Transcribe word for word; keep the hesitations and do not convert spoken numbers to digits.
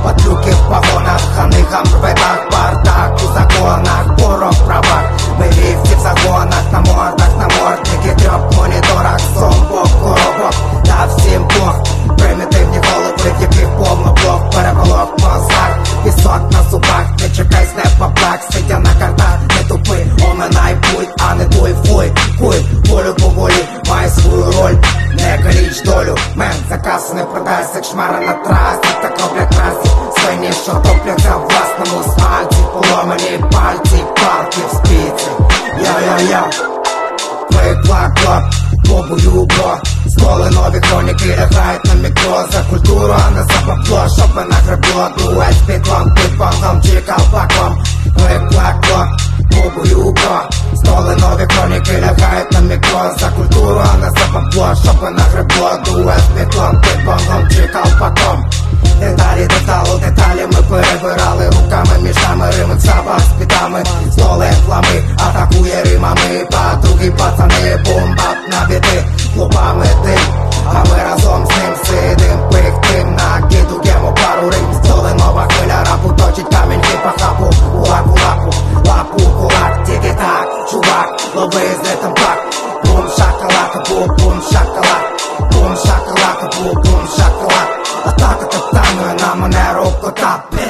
Падлюки в погонах, ханыгам в рветах, бардак у законах, порох в правах. Мы вивці в загонах, на мордах, на мордники, трьох моніторах, зомбок, коробок, та всім Бог. Примітивні голови, в яких повно блок, переполох в мозгах, пісок на зубах. Не чекай з неба плак, сидя на картах, не тупи, оминай путь, а не дуй, фуй, куй, волю по волі, май свою роль, не каліч долю. Мен заказ не продасть, як шмара на трасі, так роблять разі. Свині, що топляться в власному смальці, поломані пальці, палки в спіці. Я-я-я, клик-клак-клак, побою бро. Сколи нові хроніки лягають на мікро. За культуру, а не за бабло, щоб мене гребло. Дует з підлом, під бангом чи колпаком. Клик-клак-клак, побою бро. Сколи нові хроніки лягають на мікро. За культуру, а не за бабло, щоб мене гребло. Дует з підлом, під бангом чи колпаком. Деталі, деталу, деталі ми перебирали руками, мішами, рими в сабах з підами. Столи флами, атакує римами. Подруги, пацани, бомбап на біти, клубами дим. А ми разом з ним сидим, пихтим, накидуємо пару рим. Столи нова хвиля рапу, точить каміньки по хапу. Кулак у лапу, лапу кулак, тільки так, чувак, лови з ритм пак. Бум шакалака, бум, бум шакалак. Бум шакалака, бум, бум шакалак. Атака катаною на манеру кота.